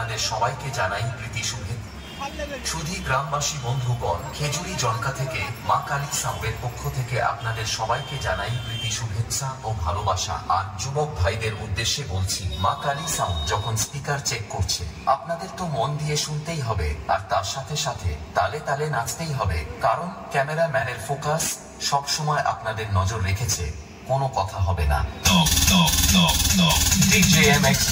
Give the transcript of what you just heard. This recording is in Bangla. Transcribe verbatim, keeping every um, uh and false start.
আপনাদের সবাইকে জানাই প্রীতি শুভেচ্ছা। সুধী গ্রামবাসী বন্ধুগণ, খেজুরি জনকা থেকে মা কালী সাউন্ডের পক্ষ থেকে আপনাদের সবাইকে জানাই প্রীতি শুভেচ্ছা ও ভালোবাসা। আর যুবক ভাইদের উদ্দেশ্যে বলছি, মা কালী সাউন্ড যখন স্পিকার চেক করছে, আপনাদের তো মন দিয়ে শুনতেই হবে, আর তার সাথে সাথে তালে তালে নাচতেই হবে, কারণ ক্যামেরাম্যানের ফোকাস সব সময় আপনাদের নজর রেখেছে। কোনো কথা হবে না। DJ M x